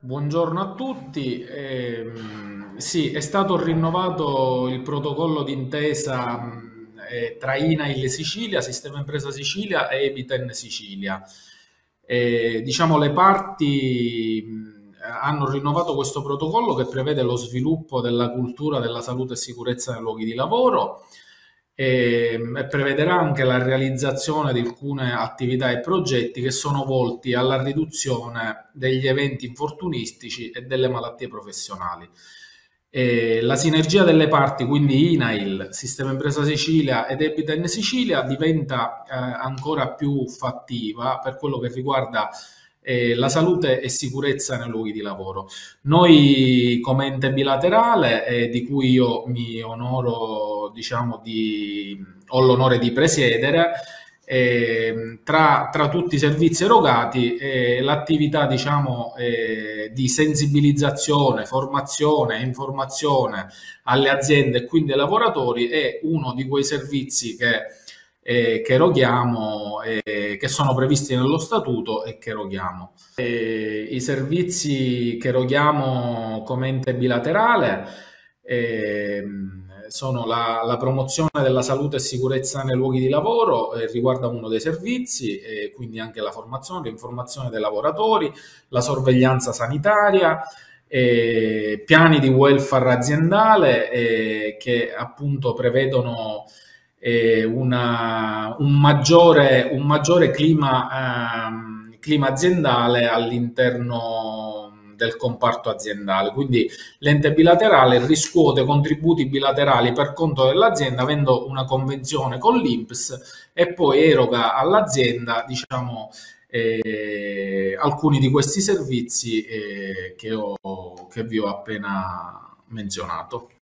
Buongiorno a tutti. Sì, è stato rinnovato il protocollo d'intesa tra INAIL Sicilia, Sistema Impresa Sicilia e Ebiten Sicilia. Diciamo, le parti hanno rinnovato questo protocollo che prevede lo sviluppo della cultura della salute e sicurezza nei luoghi di lavoro e prevederà anche la realizzazione di alcune attività e progetti che sono volti alla riduzione degli eventi infortunistici e delle malattie professionali. La sinergia delle parti, quindi INAIL, Sistema Impresa Sicilia ed Ebiten Sicilia, diventa ancora più fattiva per quello che riguarda la salute e sicurezza nei luoghi di lavoro. Noi come ente bilaterale, di cui io mi onoro, diciamo, ho l'onore di presiedere, tra tutti i servizi erogati, l'attività, diciamo, di sensibilizzazione, formazione e informazione alle aziende e quindi ai lavoratori è uno di quei servizi che eroghiamo, che sono previsti nello statuto e che eroghiamo. I servizi che eroghiamo come ente bilaterale sono la promozione della salute e sicurezza nei luoghi di lavoro, riguarda uno dei servizi, quindi anche la formazione, l'informazione dei lavoratori, la sorveglianza sanitaria, piani di welfare aziendale che appunto prevedono un maggiore clima aziendale all'interno del comparto aziendale. Quindi l'ente bilaterale riscuote contributi bilaterali per conto dell'azienda avendo una convenzione con l'INPS e poi eroga all'azienda, diciamo, alcuni di questi servizi che vi ho appena menzionato.